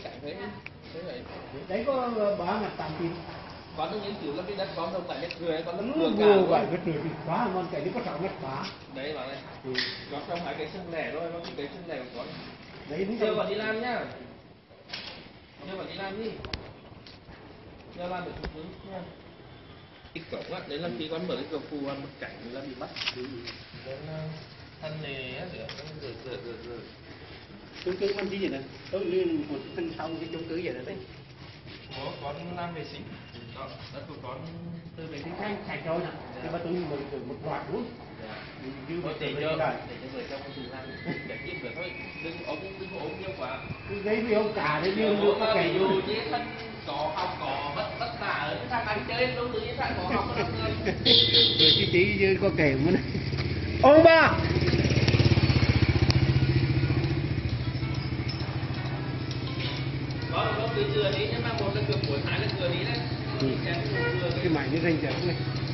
cảnh thế vậy. Đấy có 3.800 tỷ. Con nó nghiên cứu là cái đất con đâu phải đất người, con đất Vừa vừa cả vậy đất người thì quá ngon, cái đấy có 6 mét 3. Đấy bảo này, con trồng hai cái sân lẻ thôi, có cái sân lẻ của con. Đấy đúng Chưa rồi. vào đi làm nhá. Chưa vào đi làm đi. Chưa làm được chút thứ nha. Cái cổng á, đấy là khi con mở cái cửa phù một cảnh là bị bắt. Nên thân này á, rửa. Chung cư mình gì vậy này? Tôi liên một thân sau cái chung cư vậy đấy. Ủa, con làm vệ sinh. Đó, đất của con Từ vệ sinh sạch rồi nè. Nhưng mà tôi mở cửa một loạt luôn. Thôi để cho người trong cùng làm để tiếp được thôi, đừng ốm nhiều quá. Cái giấy với ông cả đấy nhưng Ủa có mà kẻ ví dụ như thân có học có bất tả ở cái thằng anh chơi đâu tự nhiên thằng có học có năm người. Rồi tí có kẻ mà này. Ông ba. Có cứ chừa đi nhưng mà một là cửa cuối, hai là cửa đi đấy. Cái mảnh nó rành rẽ này.